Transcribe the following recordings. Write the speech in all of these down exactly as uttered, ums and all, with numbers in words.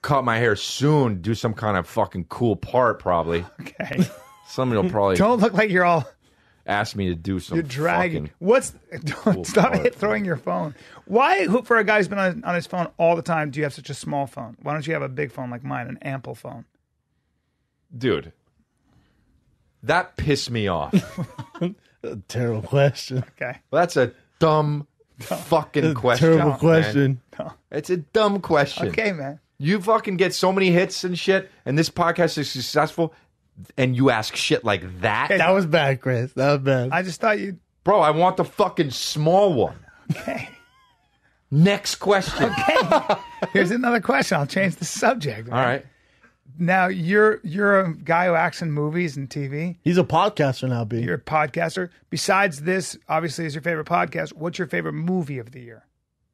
cut my hair soon. Do some kind of fucking cool part, probably. Okay. Somebody will probably don't look like you're all. Ask me to do some. You're dragging. Fucking What's? Don't cool stop part. hit throwing your phone. Why, who, for a guy who's been on, on his phone all the time, do you have such a small phone? Why don't you have a big phone like mine, an ample phone? Dude, that pissed me off. A terrible question. Okay. Well, that's a dumb fucking A question. terrible man. question. No. It's a dumb question. Okay, man. You fucking get so many hits and shit, and this podcast is successful, and you ask shit like that? Okay. That was bad, Chris. That was bad. I just thought you. Bro, I want the fucking small one. Okay. Next question. Okay. Here's another question. I'll change the subject. Man. All right. Now you're you're a guy who acts in movies and T V. He's a podcaster now, B. You're a podcaster. Besides this, obviously, is your favorite podcast. What's your favorite movie of the year?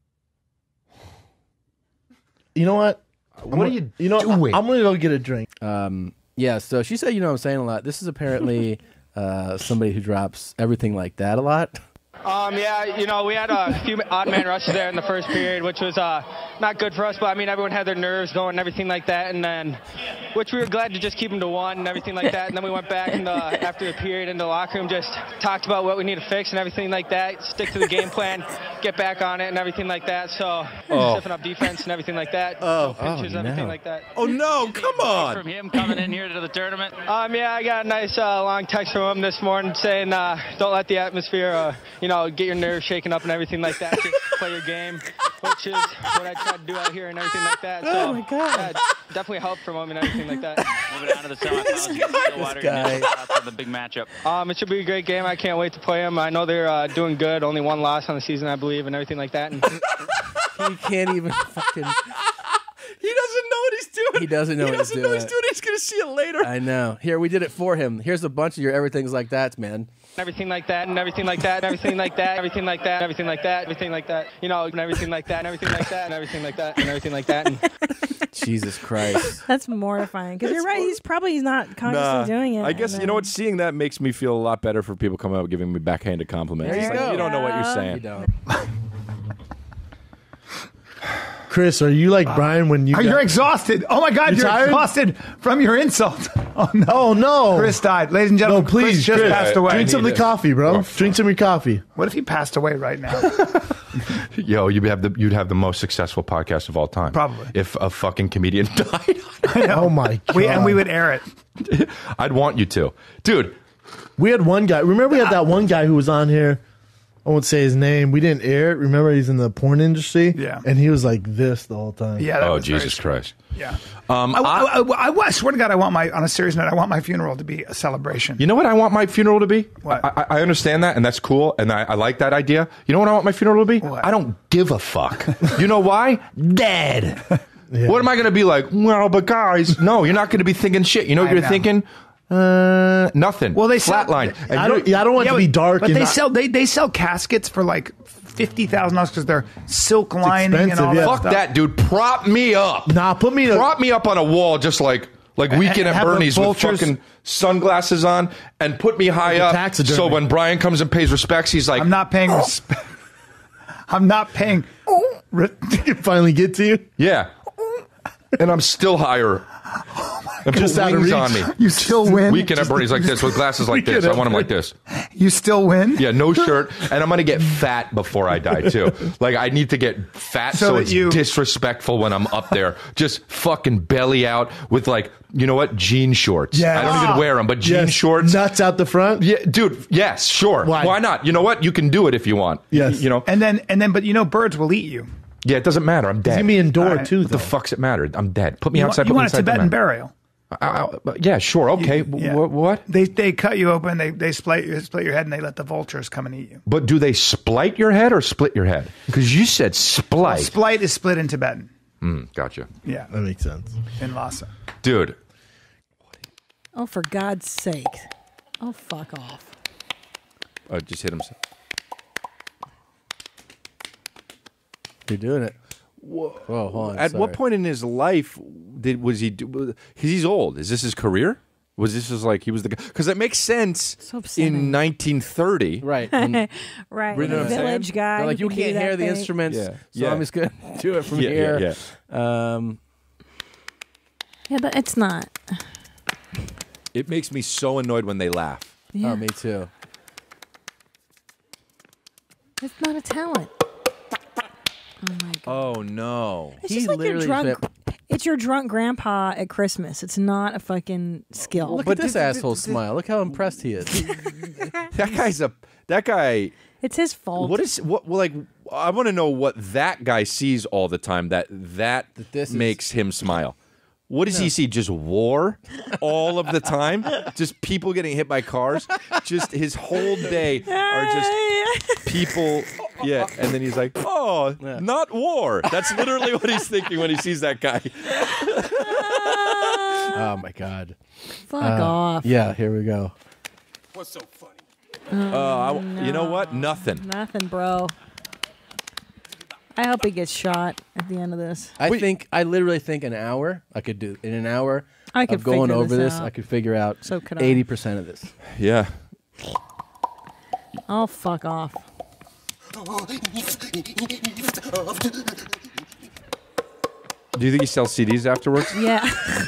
You know what? What are you You know, doing? I, I'm gonna go get a drink. Um, yeah, so she said, you know what I'm saying a lot. This is apparently uh, somebody who drops everything like that a lot. Um, yeah, you know, we had a few odd man rushes there in the first period, which was uh, not good for us, but I mean, everyone had their nerves going and everything like that, and then, which we were glad to just keep them to one and everything like that, and then we went back in the, after the period in the locker room, just talked about what we need to fix and everything like that, stick to the game plan, get back on it and everything like that, so Oh. stiffen up defense and everything like that, Oh. no pinches, Oh, everything no. like that. Oh, no, come on. From him coming in here to the tournament. Um, yeah, I got a nice uh, long text from him this morning saying, uh, don't let the atmosphere, uh, you know, get your nerves shaken up and everything like that. Just play your game, which is what I try to do out here and everything like that. So, Oh, my God. yeah, definitely help from him and everything like that. Moving on to the semifinals against Stillwater. guy. Your thoughts on the big matchup. Um, it should be a great game. I can't wait to play them. I know they're uh, doing good. Only one loss on the season, I believe, and everything like that. And He can't even fucking... He doesn't know what he's doing. He doesn't know He what he's doesn't know what he's doing. doing. He's going to see it later. I know. Here, we did it for him. Here's a bunch of your everything's like that, man. everything like that, and everything like that, and everything like that, everything like that, everything like that, everything like that, you know, and everything like that, and everything like that, and everything like that, and everything like that. And Jesus Christ. That's mortifying. Because you're right. He's probably not consciously doing it. I guess, and you know then- what, seeing that makes me feel a lot better for people coming up giving me backhanded compliments. There It's you like, go. you don't know what you're saying. You don't. Chris, are you like Brian when you? Oh, got- you're exhausted. Oh my God, You're you're, tired? exhausted from your insult. Oh no. Oh no, Chris died. Ladies and gentlemen, No, please, Chris just Chris. passed away. Drink some of need the it. coffee, bro. Oh, Drink some of your coffee. What if he passed away right now? Yo, you'd have the you'd have the most successful podcast of all time. Probably. If a fucking comedian died. Oh my god. we, and we would air it. I'd want you to. Dude, We had one guy. Remember, we had that one guy who was on here. I won't say his name. We didn't air it. Remember, he's in the porn industry. Yeah. And he was like this the whole time. Yeah. That oh was very Jesus strange. Christ. Yeah. Um, I, I- I, I, I, I swear to God, I want my, on a serious note, I want my funeral to be a celebration. You know what I want my funeral to be? What? I, I understand that, and that's cool, and I, I like that idea. You know what I want my funeral to be? What? I don't give a fuck. You know why? Dead. Yeah. What am I going to be like? Well, but guys, no, you're not going to be thinking shit. You know what I you're know. thinking? Uh, nothing. Well, they sell- flatline. And I you know- don't. Yeah, I don't want Yeah, it to be but- dark. But and they not- sell they, they sell caskets for like fifty thousand dollars because they're silk lining and expensive, all yeah. that Fuck stuff. that, dude. Prop me up. Nah, put me. In a, Prop me up on a wall, just like like Weekend and at have the Bernie's with vultures- fucking sunglasses on, and put me high Like a up. taxidermy. So when Brian comes and pays respects, he's like, I'm not paying. Resp- I'm not paying. Re- finally get to you. yeah. And I'm still higher. And Just put out of wings reach. on me. you still win. Weekend at Bernie's like this with glasses like this. I want him like this. You still win. Yeah, no shirt, and I'm gonna get fat before I die too. Like I need to get fat so, So that it's you- disrespectful when I'm up there. Just fucking belly out with like, you know what, jean shorts. Yeah. I don't even wear them, but jean Yes. shorts. Nuts out the front. Yeah, dude. Yes, sure. Why? Why not? You know what? You can do it if you want. Yes. You know. And then and then, but you know, birds will eat you. Yeah, it doesn't matter. I'm dead. He's gonna be indoor All right. too. What the Though. fuck's it matter? I'm dead. Put me You want, outside. you put me want a inside, Tibetan doesn't matter. burial. I- I- yeah, sure. Okay. Yeah. What? What? They they cut you open. They they split split your head and they let the vultures come and eat you. But do they splite your head or split your head? Because you said splite. Splite is split in Tibetan. Mm, gotcha. Yeah, That makes sense. in Lhasa. Dude. Oh, for God's sake. Oh, fuck off. Uh, just hit him. You're doing it. Whoa, hold on. At sorry. what point in his life did was he? Because he's old. Is this his career? Was this just like he was the guy? Because that makes sense So upsetting. in nineteen thirty. Right. And Right. You know what I'm saying? Village guy. they're like, who you can do can't that hear the thing. instruments, Yeah. so Yeah. I'm just going to do it from Yeah, here. yeah, Um, Yeah, but it's not. It makes me so annoyed when they laugh. Yeah. Oh, me too. It's not a talent. Oh my god. Oh no. It's He just like your literally drunk. said- It's your drunk grandpa at Christmas. It's not a fucking skill. Look But at this this- asshole this- smile. Look how impressed he is. That guy's a that guy. It's his fault. What is what? Well, like, I want to know what that guy sees all the time. That that, That this is- makes him smile. What does he see? Just war all of the time? Just people getting hit by cars? Just his whole day are just people. Yeah, and then he's like, "Oh, Yeah. not war." That's literally what he's thinking when he sees that guy. Oh my god. Fuck Uh, off. Yeah, here we go. Uh, I, You know what? Nothing. Nothing, bro. I hope he gets shot at the end of this. I think I literally think an hour I could do in an hour I could of going figure over this this. out. I could figure out So could I. eighty percent of this. Yeah. Oh, fuck off. Do you think he sells C Ds afterwards? Yeah,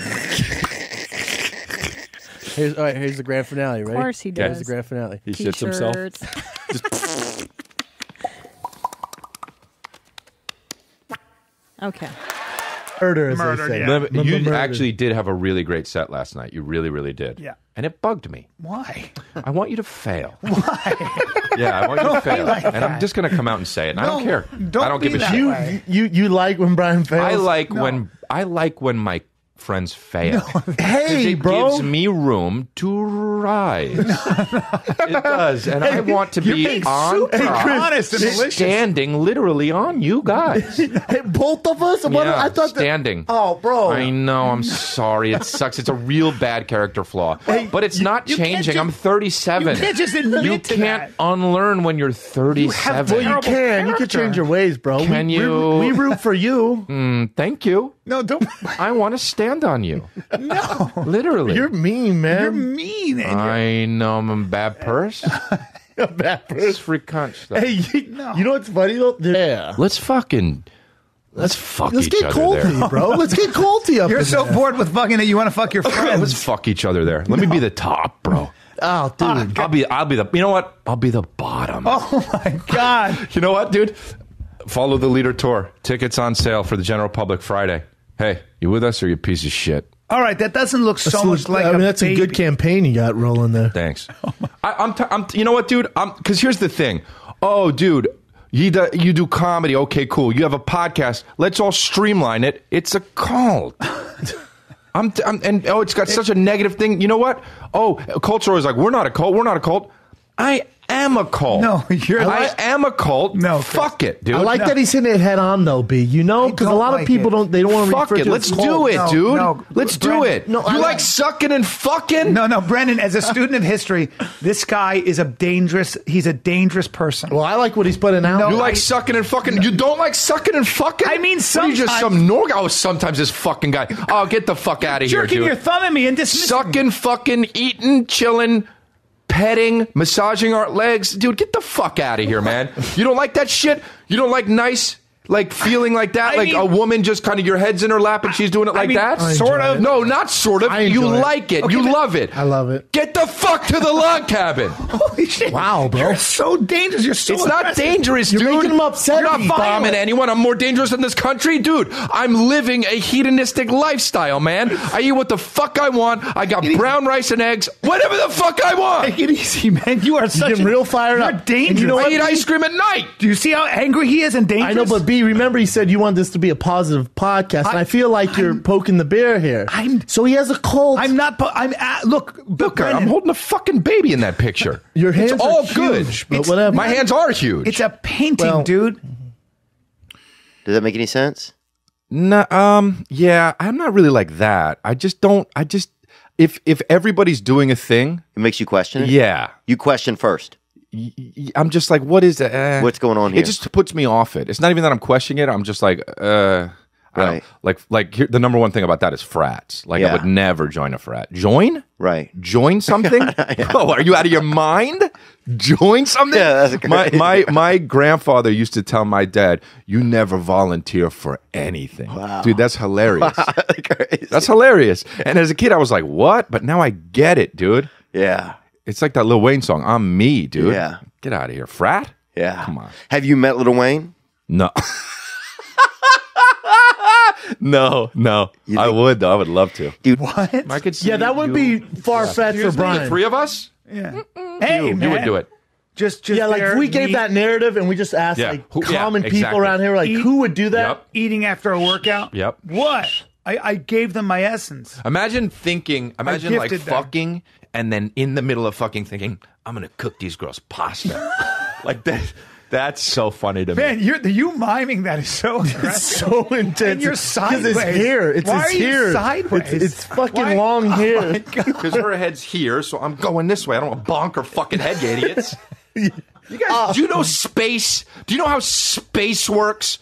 Here's all right. Here's the grand finale. of Ready? course he Okay. Here's does. the grand finale. He shits himself. T-shirts. Okay. Murder, as Murdered, they say. yeah. Let me- Murder. You actually did have a really great set last night. You really, really did. Yeah. And it bugged me. Why? I want you to fail. Why? Yeah, I want you to fail. like and I'm that. just going to come out and say it. And I don't No, care. don't I don't be give a that shit. way. You you you like when Brian fails? I like No. when I like when my friends fail. Hey, It bro. gives me room to rise. It does, and I want to You're be being on super top, honest and malicious. standing literally on you guys. Hey, both of us. What- Yeah, I thought that- standing. Oh, bro. I know. I'm sorry. It sucks. It's a real bad character flaw. but it's not you can't changing. just- I'm thirty-seven. You can't just admit You to can't that. unlearn when you're thirty-seven. Well, you terrible can. You can character. change your ways, bro. Can we, you- We, we root for you. Mm, thank you. No, don't. I want to stand on you. No. Literally. You're mean, man. You're mean. And you're, I know I'm a bad person. a bad It's person. free cunt stuff. Hey, you, you know what's funny though? Yeah. Let's fucking let's fuck Let's each get other colty, there. bro. Let's get colty up you're in so there. bored with fucking that you want to fuck your Let's friends. fuck each other there. Let me be the top, bro. Oh, dude. I'll be I'll be the you know what? I'll be the bottom. Oh my god. You know what, dude? Follow the leader tour. Tickets on sale for the general public Friday. Hey, you with us or you piece of shit? All right, that doesn't look so That's much a- like. I mean, a that's a good baby. campaign you got rolling there. Thanks. I, I'm, t- I'm. You know what, dude? I'm because here's the thing. Oh, dude, you do, you do comedy. Okay, cool. You have a podcast. Let's all streamline it. It's a cult. I'm, t- I'm and oh, it's got such a negative thing. You know what? Oh, culture is like we're not a cult. We're not a cult. I am a cult. No, you're I like- am a cult. No, Chris. fuck it, dude. I like No. that he's hitting it head on though, B. You know, I because a don't lot like of people it. don't. They don't want to Fuck refer it. to Let's as do cult. it, No, dude. no. Let's do Brandon, it. no, I you like- like sucking and fucking? No, no, Brendan. As a student of history, this guy is a dangerous. He's a dangerous person. Well, I like what he's putting out. No, You I- like sucking and fucking? You don't like sucking and fucking? I mean, What are you just sometimes- some Norg? Oh, sometimes this fucking guy. Oh, get the fuck out of here, Jerking dude. your thumb at me and dismissing. Sucking, fucking, eating, chilling, petting, massaging our legs, dude. Get the fuck out of here, man. You don't like that shit? You don't like nice? Like feeling like that, I like mean- a woman just kind of your head's in her lap and she's doing it I like mean, that. I sort enjoy of. it. No, not sort of. I You enjoy it. like it. Okay, you but- love it. I love it. Get the fuck to the log cabin. Holy shit! Wow, bro. You're so dangerous. You're so. It's not aggressive. dangerous, You're dude. making him upset. You're not Violent. bombing anyone. I'm more dangerous in this country, dude. I'm living a hedonistic lifestyle, man. I eat what the fuck I want. I got brown rice and eggs, whatever the fuck I want. Take it easy, man. You are such. getting a, real fired you're up. dangerous. And you know I what? eat ice cream at night. Do you see how angry he is and dangerous? I know, but B, remember he said you want this to be a positive podcast, and I- I feel like you're I'm- poking the bear here. I'm- so he has a cold. I'm not. po- I'm at, look. Look, I'm Brennan, holding a fucking baby in that picture. Your hands it's all are good. huge, but It's- whatever. My hands are huge. It's a painting, Well- dude. Does that make any sense? No, um, yeah, I'm not really like that. I just don't. I just if if everybody's doing a thing, It makes you question it? yeah. You question first. y- y- I'm just like, what is it? Eh. What's going on here? It just puts me off it. It's not even that I'm questioning it. I'm just like, uh, I I don't- Right. like like here, the number one thing about that is frats. Like I Yeah. would never join a frat. Join? Right. Join something? Bro, are you out of your mind? Join something? Yeah, that's my, crazy. my my grandfather used to tell my dad, "You never volunteer for anything." Wow. Dude, that's hilarious. Crazy. That's hilarious. And as a kid, I was like, "What?" But now I get it, dude. Yeah. It's like that Lil Wayne song. I'm me, dude. Yeah. Get out of here, frat. Yeah. Come on. Have you met Lil Wayne? No. no, no. I would though. I would love to. Dude, What? I could see Yeah, that wouldn't you- be far fetched for The Brian. three of us? Yeah. Hey, You, man. you would do it. Just, just Yeah, like there, if we gave neat, that narrative and we just asked Yeah. like Who- yeah, common people exactly. around here, like Eat- who would do that? Yep. eating after a workout. Yep. What? I, I gave them my essence. Imagine thinking, imagine like gifted them. fucking, and then in the middle of fucking thinking, I'm going to cook these girls pasta. Like that. That's so funny to me. Man, you're the you miming that is so It's aggressive. so intense. And you're 'Cause sideways. It's hair. It's Why his are you hair. sideways? It's, it's fucking Why- long Oh hair. my God. Because her head's here, so I'm going this way. I don't want to bonk her fucking head, you idiots. You guys, do you know space? Do you know how space works?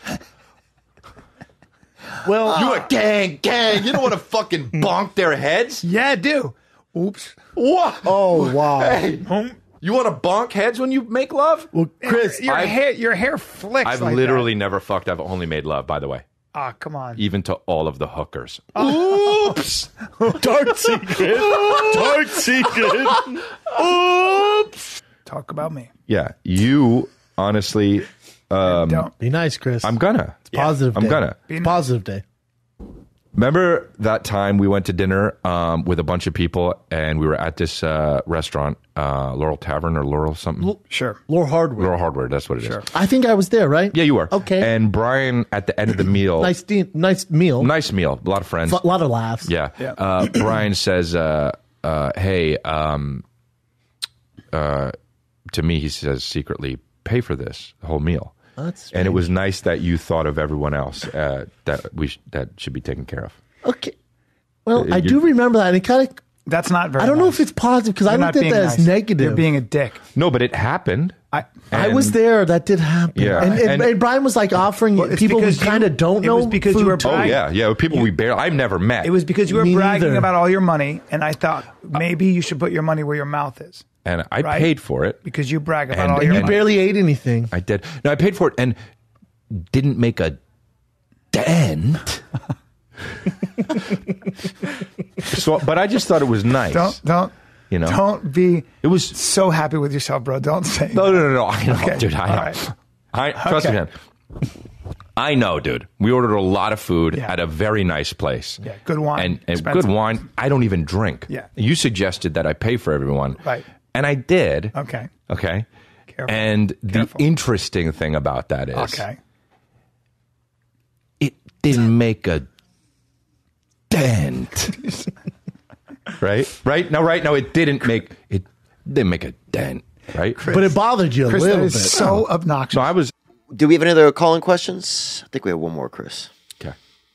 Well, You a gang, gang. You don't want to fucking bonk their heads? Yeah, I do. Oops. What? oh wow. Hey, Home. you want to bonk heads when you make love? Well, Chris, Your I've- hair, your hair flicks. I've like literally never fucked. I've only made love, by the way. Ah, come on. Even to all of the hookers. Oops. dark secret, dark secret. Oops. Talk about me. Yeah, you honestly, um, Don't. Be nice, Chris. I'm gonna. positive. I'm day. gonna. It's positive day. Remember that time we went to dinner um, with a bunch of people and we were at this uh, restaurant, uh, Laurel Tavern or Laurel something? Sure. Lore hardware. Laurel Hardware, that's what it is. Sure. I think I was there, right? Yeah, you were. Okay. And Brian, at the end of the meal, Nice, de- nice meal. nice meal, a lot of friends. A lot of laughs. Yeah. Yeah. Uh, Brian says, uh, uh, hey, um, uh, to me, he says secretly, pay for this, the whole meal. That's And it was nice that you thought of everyone else uh, that we sh- that should be taken care of. okay. Well, Uh, I you- do remember that, and it kind of. That's not very I don't know nice. if it's positive because I You're looked not at being that nice. as negative. You're being a dick. No, but it happened. I, I was And- there. That did happen. Yeah. And, and, And- and Brian was like offering Well, it's people who because you- kind of don't it know. was because you food were too. Oh Right. yeah, yeah. People we barely I've never met. it was because you were Me bragging neither. about all your money, and I thought maybe you should put your money where your mouth is and I right? paid for it. because you brag about And- all and your You And- money. barely ate anything. I did. No, I paid for it and didn't make a dent. So, but I just thought it was nice. Don't don't You know? Don't be. It was so happy with yourself, bro. Don't say. no, no, no, no. I know, Okay. dude. I know. All right. I trust Okay. me, man. I know, dude. We ordered a lot of food Yeah. at a very nice place. Yeah, good wine. And, and Expensive. good wine. I don't even drink. Yeah. You suggested that I pay for everyone. Right. And I did. Okay. Okay. Careful. And the Careful. interesting thing about that is Okay. it didn't make a dent. right? Right? No, right? No, it didn't make it didn't make a dent. Right? But it bothered you a Chris, that little is bit. so obnoxious. So I was Do we have any other calling questions? I think we have one more, Chris. okay.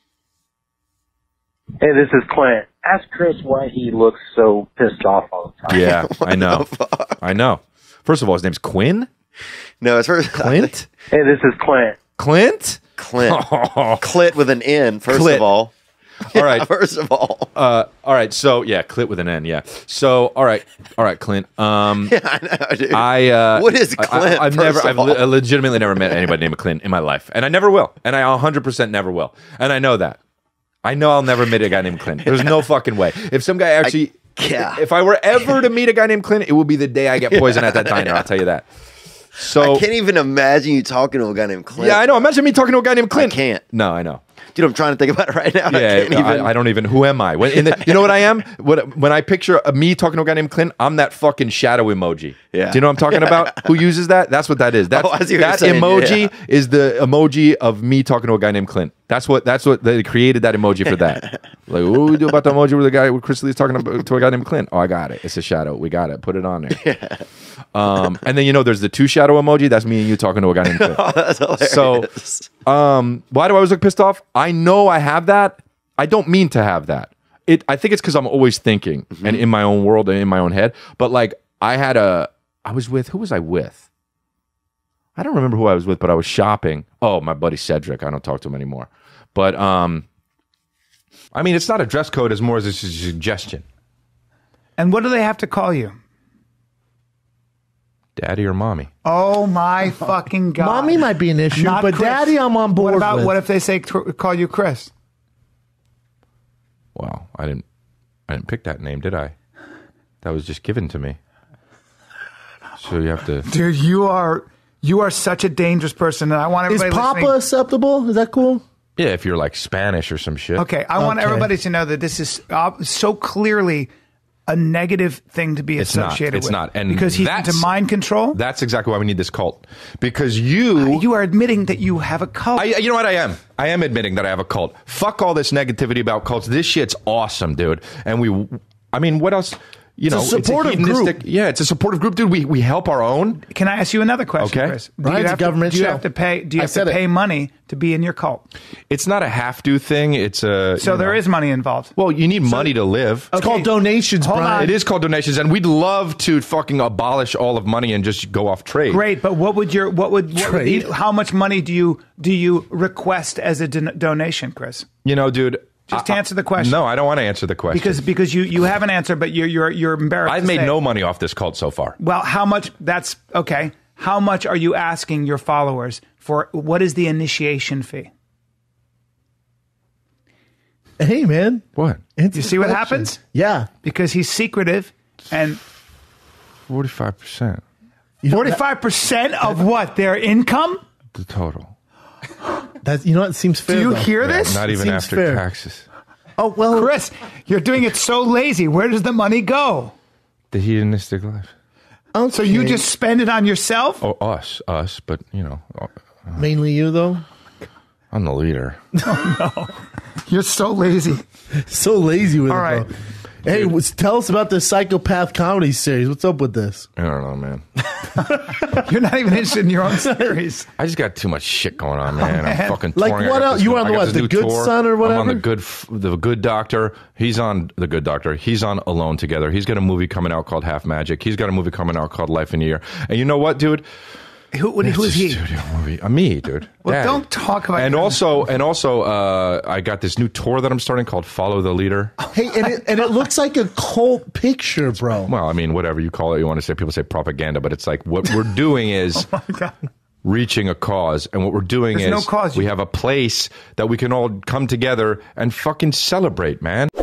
Hey, this is Clint. Ask Chris why he looks so pissed off all the time. Yeah, I know. I know. First of all, his name's Quinn? No, it's first Clint? Hey, this is Clint. Clint? Clint. Oh. Clit with an N, first Clit. of all. All right. First of all. Uh, all right. So yeah, Clit with an N. Yeah. So all right, all right, Clint. Um, Yeah, I know, dude. I uh, What is I- Clint, I, have first never, of I've le- all? legitimately never met anybody named Clint in my life, and I never will, and I one hundred percent never will, and I know that. I know I'll never meet a guy named Clint. There's no fucking way. If some guy actually, yeah. if I were ever to meet a guy named Clint, it will be the day I get poisoned at that diner. I'll tell you that. So I can't even imagine you talking to a guy named Clint. yeah, I know. Imagine me talking to a guy named Clint. I can't. No, I know. Dude, I'm trying to think about it right now. I Yeah, can't even. I, I don't even. Who am I? When, in the, you know what I am? When, when I picture a, me talking to a guy named Clint, I'm that fucking shadow emoji. Yeah. Do you know what I'm talking about? Who uses that? That's what that is. That's, Oh, I see what you're that saying, emoji yeah. is the emoji of me talking to a guy named Clint. That's what. That's what they created that emoji for that. Like, what do we do about the emoji with the guy with Chris Lee's talking about, to a guy named Clint? Oh, I got it. It's a shadow. We got it. Put it on there. Um, and then you know, there's the two shadow emoji. That's me and you talking to a guy named Clint. Oh, that's hilarious. So, um, why do I always look pissed off? I know I have that. I don't mean to have that. It. I think it's because I'm always thinking Mm-hmm. and in my own world and in my own head. But like, I had a. I was with. Who was I with? I don't remember who I was with, but I was shopping. Oh, my buddy Cedric. I don't talk to him anymore. But um, I mean, it's not a dress code as more as a suggestion. And what do they have to call you? Daddy or mommy? Oh my fucking god! Mommy might be an issue, Not but Chris. Daddy, I'm on board What about with. what if they say call you Chris? Wow, I didn't, I didn't pick that name, did I? That was just given to me. So you have to, dude. You are you are such a dangerous person, and I want Is everybody. Papa listening. acceptable? Is that cool? yeah. If you're like Spanish or some shit. Okay, I want Okay. everybody to know that this is uh, so clearly a negative thing to be It's not. associated It's with. not. And because he's that's- into mind control. That's exactly why we need this cult. Because you, You are admitting that you have a cult. I, you know what I am? I am admitting that I have a cult. Fuck all this negativity about cults. This shit's awesome, dude. And we, I mean, what else? You It's a know, supportive hedonistic- group. Yeah, it's a supportive group, dude. We we help our own. Can I ask you another question, Okay. Chris? Do Right, you it's a have to- government Do you show. have to pay? Do you I have to said it. pay money to be in your cult? It's not a have to thing. It's a So there is money involved. Well, you need money to live. It's called donations, Hold Brian. on. It is called donations, and we'd love to fucking abolish all of money and just go off trade. Great, but what would your what would, what would Trade? the- how much money do you do you request as a don- donation, Chris? You know, dude. Just I- answer the question. No, I don't want to answer the question Because because you you have an answer, but you're you're you're embarrassed. I've to made say no it. money off this cult so far. Well, how much? That's okay. How much are you asking your followers for? What is the initiation fee? Hey, man. What? Answer You the see what question. happens? Yeah. Because he's secretive, and Forty-five percent You know, forty-five percent of what their income. the total. That, you know, it seems fair. Do you though. hear Yeah, this? not even seems after fair. taxes. Oh, well. Chris, you're doing it so lazy. Where does the money go? The hedonistic life. Okay. So you just spend it on yourself? Oh, us, us, but you know, Mainly you, though? I'm the leader. You're so lazy. So lazy with All it, right. bro. Hey, what's- tell us about this psychopath comedy series. What's up with this? I don't know, man. You're not even interested in your own series. I just got too much shit going on, man. man. I'm fucking Like touring. I what got else? this You new- were on I the got what, this The new Good tour. Son or I'm on whatever? the good, F- the Good Doctor. He's on the Good Doctor. He's on Alone Together. He's got a movie coming out called Half Magic. He's got a movie coming out called Life in a Year. And you know what, dude? Who, what, who is It's a he? Studio movie. Uh, me, dude. Well, Daddy. don't talk about And your- also, and also, uh, I got this new tour that I'm starting called Follow the Leader. Hey, and it, and it looks like a cult picture, bro. Well, I mean, whatever you call it, you want to say, people say propaganda, but it's like what we're doing is Oh my God. reaching a cause. And what we're doing There's no is cause. we You- have a place that we can all come together and fucking celebrate, man.